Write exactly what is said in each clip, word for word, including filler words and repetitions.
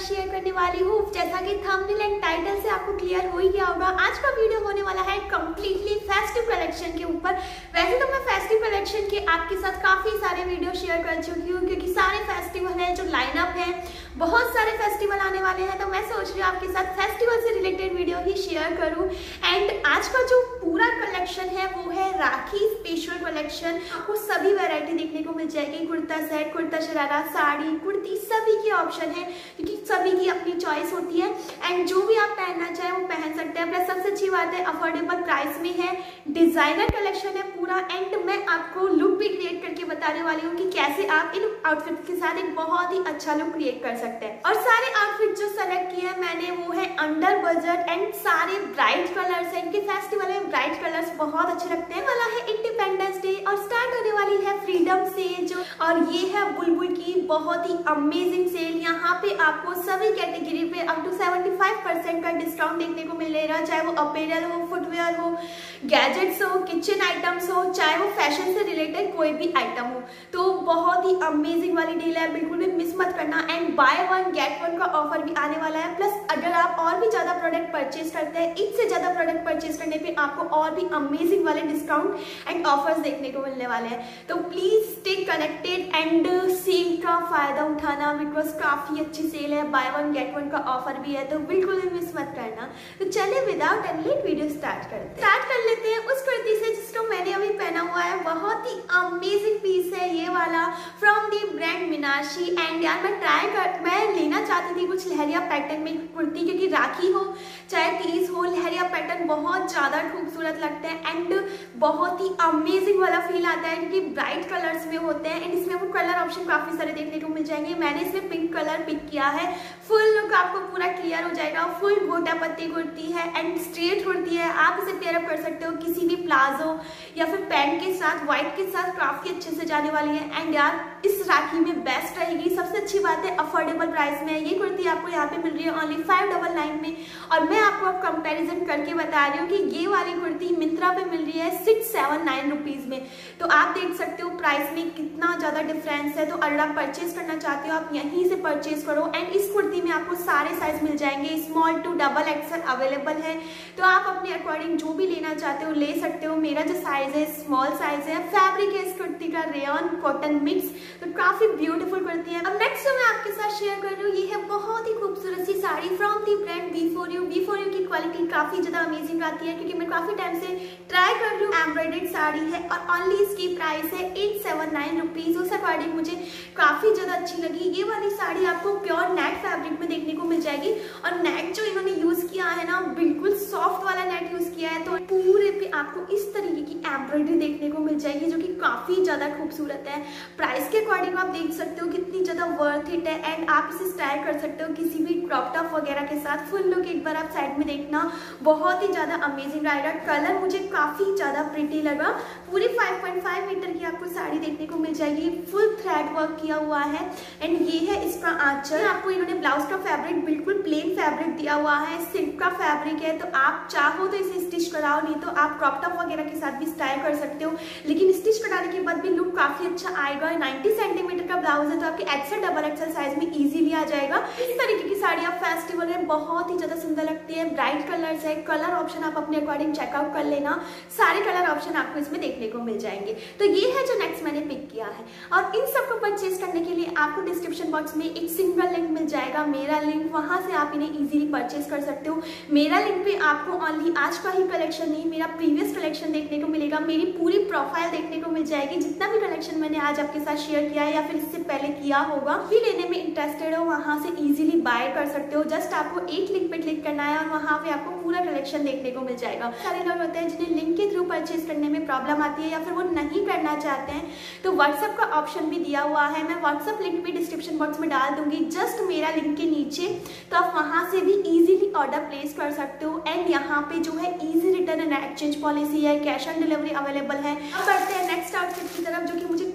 Share करने वाली हूँ। जैसा कि थंबनेल एंड टाइटल से आपको क्लियर हो ही गया होगा, आज का वीडियो होने वाला है कम्प्लीटली फेस्टिव कलेक्शन के ऊपर। वैसे तो मैं फेस्टिव कलेक्शन के आपके साथ काफी सारे वीडियो शेयर कर चुकी हूँ, क्योंकि सारे फेस्टिवल हैं जो लाइनअप है, बहुत सारे फेस्टिवल आने वाले हैं, तो मैं सोच रही हूँ आपके साथ फेस्टिवल से रिलेटेड वीडियो ही शेयर करूँ। एंड आज का जो पूरा कलेक्शन है वो है राखी स्पेशल कलेक्शन। आपको सभी वैरायटी देखने को मिल जाएगी, कुर्ता सेट, कुर्ता शरारा, साड़ी, कुर्ती, सभी के ऑप्शन है, क्योंकि सभी की अपनी चॉइस होती है एंड जो भी आप पहनना चाहें वो पहन सकते हैं। प्लस सबसे अच्छी बात है अफोर्डेबल प्राइस में है, डिजाइनर कलेक्शन है पूरा। एंड मैं आपको लुक भी क्रिएट करके बताने वाली हूँ कि कैसे आप इन आउटफिट के साथ एक बहुत ही अच्छा लुक क्रिएट कर सकते हैं। और सारे आउटफिट जो सेलेक्ट किए हैं मैंने वो है अंडर बजट एंड सारे ब्राइट कलर्स हैं। इनके फेस्टिवल में ब्राइट कलर्स बहुत अच्छे लगते हैं। वाला है इंडिपेंडेंस डे और स्टार्ट होने वाली है फ्रीडम सेल जो, और ये है बुलबुल की बहुत ही अमेजिंग सेल। यहाँ पे आपको सभी कैटेगरी पे अप टू पचहत्तर परसेंट का डिस्काउंट देखने को मिलेगा, चाहे वो अपीयरल हो, फुटवेयर हो, गैजेट्स हो, किचन आइटम्स हो, चाहे वो फैशन से रिलेटेड कोई भी आइटम हो। तो बहुत ही अमेजिंग वाली डील है, बिल्कुल भी मिस मत करना। And buy one get one का ऑफर भी आने वाला है। प्लस अगर आप और भी ज्यादा प्रोडक्ट परचेज करते हैं, एक से ज्यादा प्रोडक्ट परचेज करने पे आपको और भी अमेजिंग वाले डिस्काउंट एंड ऑफर्स देखने को मिलने वाले हैं। तो please stay connected and sale का फायदा उठाना, बिकॉज काफी अच्छी सेल है, बाय वन गेट वन का ऑफर भी है, तो बिल्कुल भी मिस मत करना। तो चलिए without any late video start करते हैं। स्टार्ट कर लेते हैं उस कुर्ती से जिसको मैंने अभी पहना हुआ है। बहुत ही अमेजिंग पीस है ये वाला from the brand Meenakshi. And यार मैं ट्राई कर मैं लेना चाहती थी कुछ लहरिया पैटर्न में कुर्ती, क्योंकि राखी हो चाहे तीज हो, लहरिया पैटर्न बहुत ज्यादा खूबसूरत लगते हैं एंड बहुत ही अमेजिंग वाला फील आता है, क्योंकि ब्राइट कलर्स में होते हैं। एंड इसमें आपको कलर ऑप्शन काफी सारे देखने को मिल जाएंगे। मैंने इसमें पिंक कलर पिक किया है। फुल लुक आपको पूरा क्लियर हो जाएगा। फुल गोटा पत्ती कुर्ती है एंड स्ट्रेट कुर्ती है। आप इसे पेयर अप कर सकते हो किसी भी प्लाजो या फिर पैंट के साथ, व्हाइट के साथ काफी अच्छे से जाने वाली है। एंड यार इस राखी में बेस्ट रहेगी। सबसे अच्छी बात है अफोर्डेबल प्राइस में है। ये कुर्ती आपको यहाँ पे मिल रही है ओनली फाइव डबल नाइन में, और मैं आपको अब कंपेरिजन करके बता रही हूँ कि ये वाली कुर्ती मिंत्रा पे मिल रही है सिक्स सेवन नाइन रुपीज में। तो आप देख सकते हो प्राइस में कितना ज्यादा डिफरेंस है। तो अगर आप परचेज करना चाहते हो आप यहीं से परचेज करो। एंड इस कुर्ती में आपको सारे साइज मिल जाएंगे, small to double XL available है। तो आप अपने अकॉर्डिंग जो भी लेना चाहते हो ले सकते हो। मेरा जो साइज है स्मॉल साइज है। फैब्रिक है इस कुर्ती का रेयन कॉटन मिक्स, तो काफी ब्यूटीफुल कुर्ती है। अब नेक्स्ट जो मैं आपके साथ शेयर कर रही हूँ ये है बहुत ही खूबसूरत सी sari from the brand B for you. B for you की क्वालिटी काफी ज्यादा अमेजिंग आती है, क्योंकि मैं काफी टाइम से ट्राई कर रही हूँ। एम्ब्रॉयडर्ड साड़ी है और ओनली इसकी प्राइस है एट सेवन नाइन रुपीज। उस अकॉर्डिंग मुझे काफी ज्यादा अच्छी लगी। ये वाली साड़ी आपको प्योर नेट फैब्रिक में देखने को मिल जाएगी, और नेट जो इन्होंने यूज किया है ना बिल्कुल सॉफ्ट वाला नेट यूज किया है। तो पूरे पे आपको इस तरीके की एम्ब्रॉयडरी देखने को मिल जाएगी, जो कि काफी ज्यादा खूबसूरत है। प्राइस के अकॉर्डिंग आप देख सकते हो कितनी ज्यादा वर्थ इट है। एंड आप इसे स्टाइल कर सकते हो किसी भी क्रॉप टॉप वगैरह के साथ। फुल लुक एक बार आप साइड में देखना, बहुत ही ज्यादा अमेजिंग रहेगा। कलर मुझे काफी ज्यादा प्रिटी लगा। पूरी फाइव पॉइंट फाइव मीटर की आपको साड़ी देखने को मिल जाएगी। फुल थ्रेड वर्क किया हुआ है। एंड ये है इसका आंचल। आपको इन्होंने ब्लाउज का फैब्रिक बिल्कुल प्लेन फैब्रिक दिया हुआ है, सिल्क का फैब्रिक है। तो आप चाहो तो इसे स्टिच कराओ, नहीं तो आप क्रॉप टॉप वगैरह के साथ भी स्टाइल कर सकते हो। लेकिन स्टिच कराने के बाद भी लुक काफी अच्छा आएगा। नाइन्टी सेंटीमीटर का ब्लाउज है, तो आपके एक्सेल डबल एक्सेल साइज में इजीली आ जाएगा। इस तरीके की साड़ी आप फेस्टिवल में बहुत ही ज्यादा सुंदर लगती है। ब्राइट कलर्स है, कलर ऑप्शन आप अपने अकॉर्डिंग चेकआउट कर लेना। सारे कलर ऑप्शन आपको इसमें देखने को मिल जाएंगे। तो ये है जो नेक्स्ट मैंने पिक किया है। और इन सबको परचेज करने के लिए आपको डिस्क्रिप्शन बॉक्स में एक सिंगल लिंक मिल जाएगा, मेरा लिंक। वहां से आप इन्हें इजीली परचेज कर सकते हो। मेरा लिंक पे आपको ओनली आज का ही कलेक्शन नहीं, मेरा प्रीवियस कलेक्शन देखने को मिलेगा। मेरी पूरी प्रोफाइल देखने को मिल जाएगी, जितना भी कलेक्शन मैंने आज आपके साथ शेयर किया है या फिर इससे पहले किया होगा। भी लेने में इंटरेस्टेड हो वहां से इजीली बाय कर सकते हो। जस्ट आपको एक लिंक पे क्लिक करना है और वहां पे आपको पूरा कलेक्शन देखने को मिल जाएगा। सारे लोग होते हैं जिन्हें लिंक के थ्रू परचेज करने में प्रॉब्लम आती है या फिर वो नहीं करना चाहते हैं, तो व्हाट्सएप का ऑप्शन भी दिया हुआ है। मैं व्हाट्सएप लिंक भी डिस्क्रिप्शन बॉक्स में डाल दूंगी, जस्ट मेरा लिंक के नीचे। तो आप वहां से भी इजीली ऑर्डर प्लेस कर सकते हो। एंड यहाँ पे जो है easy return and exchange policy है, कैश ऑन डिलीवरी अवेलेबल है। अब बढ़ते हैं नेक्स्ट आउटफिट की तरफ, जो कि मुझे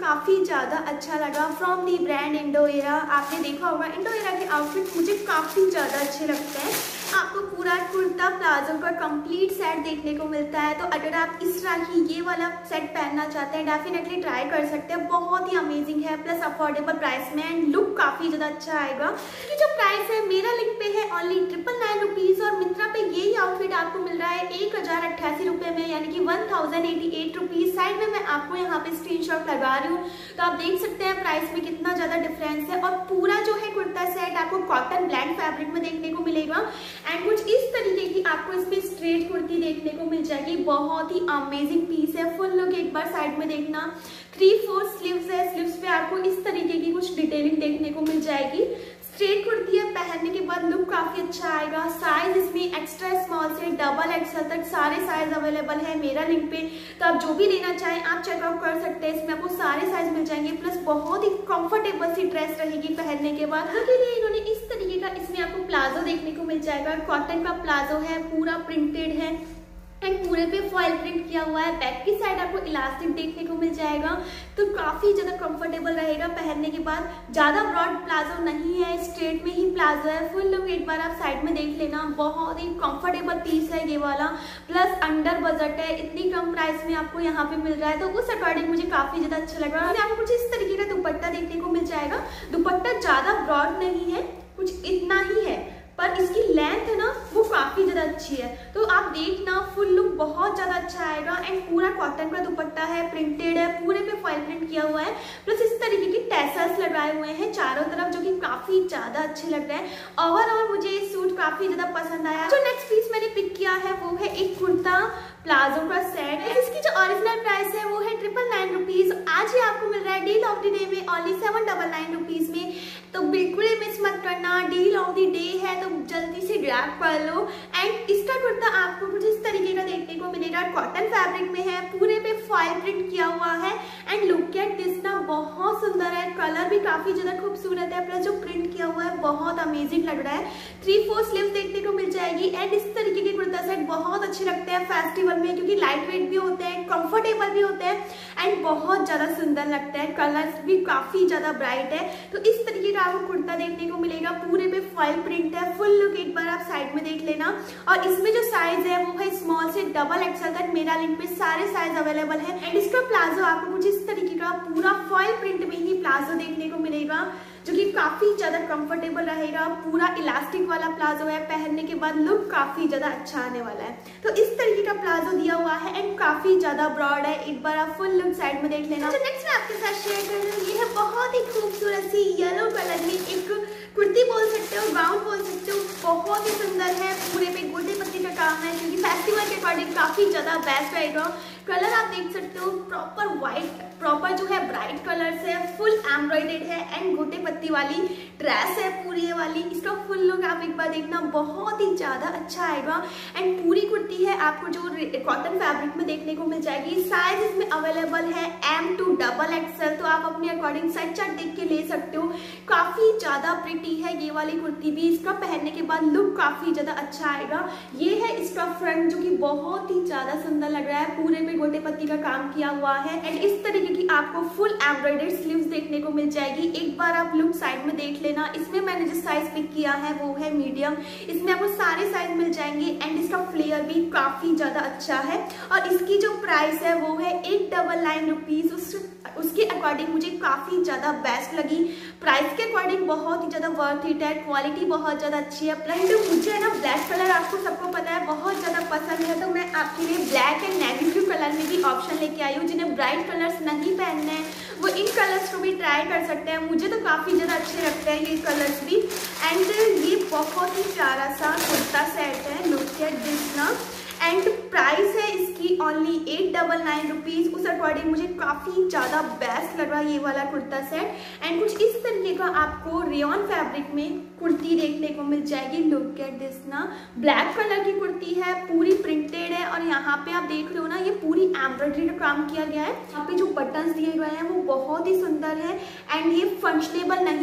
काफ़ी ज़्यादा अच्छा लगा from the brand Indo Era. आपने देखा होगा इंडो एरा के आउटफिट मुझे काफ़ी ज़्यादा अच्छे लगते हैं। आपको पूरा कुर्ता प्लाजो का कंप्लीट सेट देखने को मिलता है, तो अगर आप इस तरह की ये वाला सेट पहनना चाहते हैं डेफिनेटली ट्राई कर सकते हैं। बहुत ही अमेजिंग है, प्लस अफोर्डेबल प्राइस में एंड लुक काफ़ी ज़्यादा अच्छा आएगा। इसकी जो प्राइस है मेरा लिंक पे है ओनली ट्रिपल नाइन रुपीज़ और मिंत्रा पे यही आउटफिट आपको मिल रहा है एक हज़ार अट्ठासी रुपये में, यानी कि one thousand eighty eight rupees. Side में मैं आपको यहाँ पे स्क्रीनशॉट लगा रही हूँ, तो आप देख सकते हैं प्राइस में कितना ज़्यादा डिफरेंस है। और पूरा जो है कुर्ता सेट आपको कॉटन ब्लेंड फैब्रिक में देखने को मिलेगा एंड कुछ इस तरीके की आपको इसमें स्ट्रेट कुर्ती देखने को मिल जाएगी। बहुत ही अमेजिंग पीस है। फुल लुक एक बार साइड में देखना, थ्री फोर स्लीव्स है, स्लीव्स पे आपको इस तरीके की कुछ डिटेलिंग देखने को मिल जाएगी। स्ट्रेट कुर्ती है, पहनने के बाद लुक काफी अच्छा आएगा। साइज इसमें एक्स्ट्रा स्मॉल से डबल एक्सल तक सारे साइज अवेलेबल है मेरा लिंक पे, तो आप जो भी लेना चाहें आप चेकआउट कर सकते हैं। इसमें आपको सारे साइज मिल जाएंगे, प्लस बहुत ही कंफर्टेबल सी ड्रेस रहेगी पहनने के बाद। के लिए इन्होंने इस तरीके का इसमें आपको प्लाजो देखने को मिल जाएगा। कॉटन का प्लाजो है, पूरा प्रिंटेड है एंड पूरे पे फॉइल प्रिंट किया हुआ है। बैक की साइड आपको इलास्टिक देखने को मिल जाएगा, तो काफी ज्यादा कंफर्टेबल रहेगा पहनने के बाद। ज्यादा ब्रॉड प्लाजो नहीं है, स्ट्रेट में ही प्लाजो है। फुल लुक एक बार आप साइड में देख लेना, बहुत ही कंफर्टेबल पीस है ये वाला, प्लस अंडर बजट है। इतनी कम प्राइस में आपको यहाँ पे मिल रहा है, तो उस अकॉर्डिंग मुझे काफी ज्यादा अच्छा लग रहा है। आपको कुछ इस तरीके का दुपट्टा देखने को मिल जाएगा। दुपट्टा ज्यादा ब्रॉड नहीं है, कुछ इतना ही है, पर इसकी लेंथ है ना वो काफी ज्यादा अच्छी है, तो आप देखना फुल लुक बहुत ज्यादा अच्छा आएगा। एंड पूरा कॉटन का दुपट्टा है, प्रिंटेड है, पूरे पे फॉइल प्रिंट किया हुआ है, प्लस इस तरीके की टैसल्स लगाए हुए हैं चारों तरफ, जो कि काफी ज्यादा अच्छे लग रहे हैं। ओवरऑल मुझे ये सूट काफी ज्यादा पसंद आया। जो नेक्स्ट पीस मैंने पिक किया है वो है एक कुर्ता प्लाजो का सेट है। इसकी जो ओरिजिनल प्राइस है वो है ट्रिपल नाइन रुपीज। आज ही आपको मिल रहा है डील ऑफ द डे में only seven double nine rupees में, तो बिल्कुल ही मिस मत करना। डील ऑफ द डे है तो जल्दी से ग्रैब कर लो। एंड इसका कुर्ता आपको कुछ इस तरीके का देखने को मिलेगा, कॉटन फैब्रिक में है, पूरे पे फॉइल प्रिंट किया हुआ है एंड लुक एट दिस ना, बहुत सुंदर है। कलर भी काफी ज्यादा खूबसूरत है, प्लस जो प्रिंट किया हुआ है बहुत अमेजिंग लग रहा है। थ्री फोर स्लीव्स देखने को मिल जाएगी एंड इस तरीके के कुर्ता सेट बहुत अच्छे लगते हैं फेस्टिवल में, क्योंकि लाइट वेट भी होते हैं, कंफर्टेबल भी होते हैं एंड बहुत ज्यादा सुंदर लगते हैं। कलर्स भी काफी ज्यादा ब्राइट है, तो इस तरीके का आपको कुर्ता देखने को मिलेगा। पूरे पे फॉइल प्रिंट है। फुल लुक एक बार आप साइड में देख लेना। और इसमें जो साइज है वो है स्मॉल से डबल एक्सल तक मेरा लिंक पे सारे साइज अवेलेबल है। एंड इसका प्लाजो आपको कुछ इस तरीके का पूरा फॉइल प्रिंट में ही प्लाजो देखने को मिलेगा, जो कि काफी ज्यादा कंफर्टेबल रहेगा। पूरा इलास्टिक वाला प्लाजो है, पहनने के बाद लुक काफी ज्यादा अच्छा आने वाला है। तो इस तरीके का प्लाजो दिया हुआ है एंड काफी ज्यादा ब्रॉड है। एक बार आप फुल लुक साइड में देख लेना। नेक्स्ट मैं आपके साथ शेयर कर रही हूँ, ये है बहुत ही खूबसूरत सी येलो कलर में एक कुर्ती बोल सकते हो, गाउन बोल सकते हो, बहुत ही सुंदर है। पूरे पे गोटे पत्ती का काम है, क्योंकि फेस्टिवल के अकॉर्डिंग काफी ज्यादा बेस्ट रहेगा। कलर आप देख सकते हो प्रॉपर व्हाइट, प्रॉपर जो है ब्राइट कलर से फुल एम्ब्रॉयडेड है एंड गोटे पत्ती वाली ड्रेस है पूरी ये वाली। इसका फुल लुक आप एक बार देखना, बहुत ही ज्यादा अच्छा आएगा। एंड पूरी कुर्ती है आपको जो कॉटन फैब्रिक में देखने को मिल जाएगी। साइज इसमें अवेलेबल है एम टू डबल एक्सएल, तो आप अपने अकॉर्डिंग साइज चार्ट देख के ले सकते हो। काफी ज्यादा प्रिटी है ये वाली कुर्ती भी। इसका पहनने के बाद लुक काफी ज्यादा अच्छा आएगा। ये है इसका फ्रंट, जो कि बहुत ही ज्यादा सुंदर लग रहा है। पूरे पे गोटे पत्ती का काम किया हुआ है एंड इस तरीके की आपको फुल एम्ब्रॉयडर्ड स्लीव्स देखने को मिल जाएगी। एक बार आप लुक साइड में देख लेना। इसमें मैंने जो साइज पिक किया है वो है मीडियम। इसमें आपको सारे साइज मिल जाएंगे एंड इसका फ्लेयर भी काफी ज्यादा अच्छा है। और इसकी जो प्राइस है वो है एट डबल नाइन रुपीज। उस उसके अकॉर्डिंग मुझे काफी ज्यादा बेस्ट लगी। प्राइस के अकॉर्डिंग बहुत ही ज्यादा वर्थ इट है, क्वालिटी बहुत ज्यादा अच्छी है। प्लस जो मुझे है ना ब्लैक कलर, आपको सबको पता है बहुत ज्यादा पसंद है, तो मैं आपके लिए black and navy blue colour में भी ऑप्शन लेके आई हूँ। जिन्हें ब्राइट कलर्स नहीं पहनने हैं वो इन कलर्स को भी ट्राई कर सकते हैं। मुझे तो काफी ज्यादा अच्छे लगते हैं ये कलर्स भी। एंड ये बहुत ही प्यारा सा कुर्ता सेट है, लुक एट दिस ना। एंड प्राइस है इसकी only eight double nine rupees. उस अकॉर्डिंग मुझे काफी ज्यादा बेस्ट लग रहा है ये वाला कुर्ता सेट। एंड कुछ इस तरीके का आपको रेयॉन फैब्रिक में कुर्ती देखने को मिल जाएगी। लुक एट दिस ना, ब्लैक कलर की कुर्ती है, पूरी प्रिंटेड है और यहाँ पे आप देख रहे हो ना ये पूरी एम्ब्रॉयडरी का काम किया गया है। यहाँ पे जो बटन्स दिए गए हैं वो बहुत ही सुंदर है एंड ये फंक्शनेबल नहीं है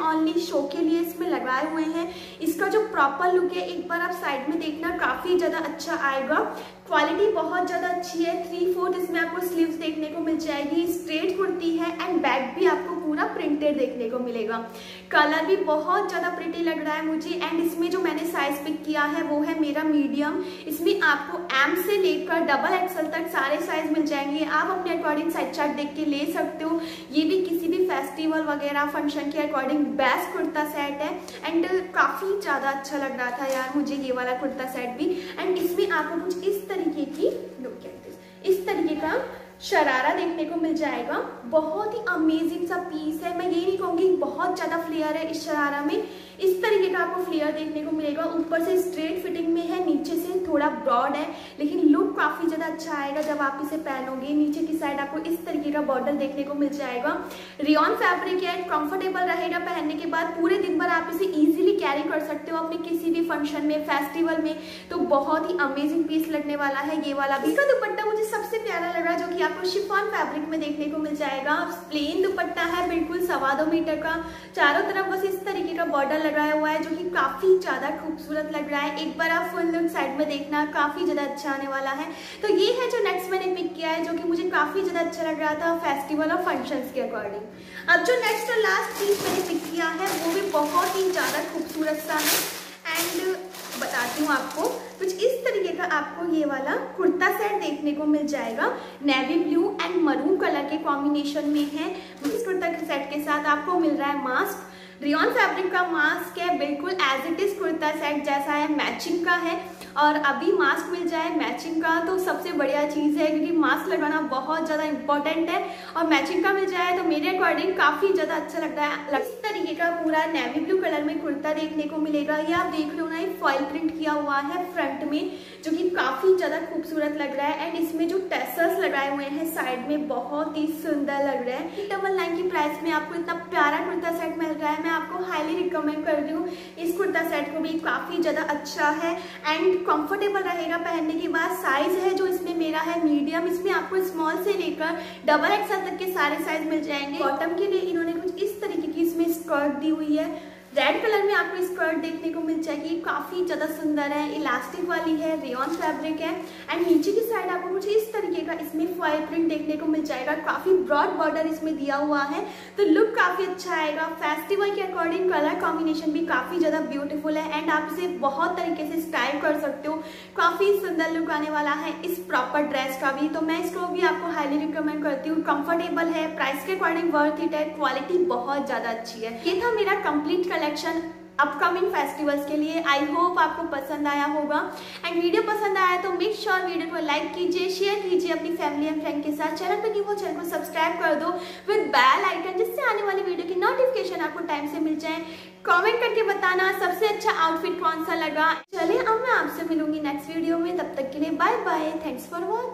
ओनली शो के लिए इसमें लगाए हुए हैं। इसका जो प्रॉपर लुक है एक बार आप साइड में देखना, काफी ज्यादा अच्छा आएगा। क्वालिटी बहुत ज्यादा अच्छी है। थ्री फोर्थ इसमें आपको स्लीव्स देखने को मिल जाएगी। स्ट्रेट कुर्ती है एंड बैक भी आपको पूरा प्रिंटेड देखने को मिलेगा। कलर भी बहुत ज्यादा प्रिटी लग रहा है मुझे। एंड इसमें जो मैंने साइज पिक किया है वो है मेरा मीडियम। इसमें आपको एम से लेकर डबल एक्सएल तक सारे साइज मिल जाएंगे। आप अपने अकॉर्डिंग साइज चार्ट देख के ले सकते हो। ये भी किसी भी फेस्टिवल वगैरह फंक्शन के अकॉर्डिंग बेस्ट कुर्ता सेट है एंड काफी ज्यादा अच्छा लग रहा था यार मुझे ये वाला कुर्ता सेट भी। एंड इसमें आपको कुछ इस तरीके की लुक एट दिस, इस तरीके का शरारा देखने को मिल जाएगा। बहुत ही अमेजिंग सा पीस है। मैं ये नहीं कहूंगी बहुत ज्यादा फ्लेयर है इस शरारा में। इस तरीके का आपको फ्लेयर देखने को मिलेगा। ऊपर से स्ट्रेट फिटिंग में है, नीचे से थोड़ा ब्रॉड है, लेकिन लुक काफी ज्यादा अच्छा आएगा जब आप इसे पहनोगे। नीचे की साइड आपको इस तरीके का बॉर्डर देखने को मिल जाएगा। रियॉन फैब्रिक है, कंफर्टेबल रहेगा पहनने के बाद। पूरे दिन भर आप इसे इजीली कैरी कर सकते हो अपने किसी भी फंक्शन में, फेस्टिवल में। तो बहुत ही अमेजिंग पीस लगने वाला है ये वाला भी। इसका दुपट्टा मुझे सबसे प्यारा लगा जो कि आपको शिफॉन फैब्रिक में देखने को मिल जाएगा। प्लेन दुपट्टा है, बिल्कुल सवा दो मीटर का। चारों तरफ बस इस तरीके का बॉर्डर लगाया हुआ है जो कि काफी ज्यादा खूबसूरत लग रहा है। एक बार आप फुल लुक साइड में देखना, काफी ज्यादा अच्छा आने वाला है। तो ये है जो नेक्स्ट मैंने पिक किया है जो कि मुझे काफी ज्यादा अच्छा लग रहा था फेस्टिवल और फंक्शंस के अकॉर्डिंग। अब जो नेक्स्ट और लास्ट पीस मैंने पिक किया है वो भी बहुत ही ज्यादा खूबसूरत सा है एंड बताती हूँ आपको। कुछ इस तरीके का आपको ये वाला कुर्ता सेट देखने को मिल जाएगा। Navy blue and maroon colour के कॉम्बिनेशन में है। इस कुर्ता के सेट के साथ आपको मिल रहा है मास्क। रियॉन फैब्रिक का मास्क है, बिल्कुल as it is kurta set जैसा है, मैचिंग का है। और अभी मास्क मिल जाए मैचिंग का तो सबसे बढ़िया चीज़ है, क्योंकि मास्क लगाना बहुत ज़्यादा इंपॉर्टेंट है। और मैचिंग का मिल जाए तो मेरे अकॉर्डिंग काफ़ी ज़्यादा अच्छा लगता है। इस तरीके का पूरा नेवी ब्लू कलर में कुर्ता देखने को मिलेगा। ये आप देख रहे हो ना, ये फॉइल प्रिंट किया हुआ है फ्रंट में जो कि काफ़ी ज़्यादा खूबसूरत लग रहा है। एंड इसमें जो टेसल्स लगाए हुए हैं साइड में बहुत ही सुंदर लग रहा है। डबल नाइन की प्राइस में आपको इतना प्यारा कुर्ता सेट मिल रहा है। मैं आपको हाईली रिकमेंड कर रही हूँ इस कुर्ता सेट को भी। काफ़ी ज़्यादा अच्छा है एंड कंफर्टेबल रहेगा पहनने के बाद। साइज है जो इसमें मेरा है मीडियम। इसमें आपको स्मॉल से लेकर डबल एक्सएल तक के सारे साइज मिल जाएंगे। बॉटम के लिए इन्होंने कुछ इस तरीके की इसमें स्कर्ट दी हुई है। रेड कलर में आपको स्कर्ट देखने को मिल जाएगी, काफी ज्यादा सुंदर है। इलास्टिक वाली है, रेयॉन फैब्रिक है एंड नीचे की साइड आपको कुछ इस तरीके का इसमें फॉइल प्रिंट देखने को मिल जाएगा। काफी ब्रॉड बॉर्डर इसमें दिया हुआ है तो लुक काफी अच्छा आएगा। फेस्टिवल के अकॉर्डिंग कलर कॉम्बिनेशन भी काफी ज्यादा ब्यूटीफुल है एंड आप इसे बहुत तरीके से स्टाइल कर सकते हो। काफी सुंदर लुक आने वाला है इस प्रॉपर ड्रेस का भी। तो मैं इसको भी आपको हाईली रिकमेंड करती हूँ। कंफर्टेबल है, प्राइस के अकॉर्डिंग वर्थ इट है, क्वालिटी बहुत ज्यादा अच्छी है। ये था मेरा कंप्लीट कलेक्शन अपकमिंग फेस्टिवल्स के लिए। आई होप आपको पसंद आया होगा एंड वीडियो पसंद आया तो मेक श्योर वीडियो को लाइक कीजिए, शेयर कीजिए अपनी फैमिली एंड फ्रेंड के साथ। चैनल पर न्यू हो चैनल को सब्सक्राइब कर दो विद बेल आइकन, जिससे आने वाली वीडियो की नोटिफिकेशन आपको टाइम से मिल जाए। कमेंट करके बताना सबसे अच्छा आउटफिट कौन सा लगा। चलिए अब मैं आपसे मिलूंगी नेक्स्ट वीडियो में, तब तक के लिए bye bye. Thanks for watching.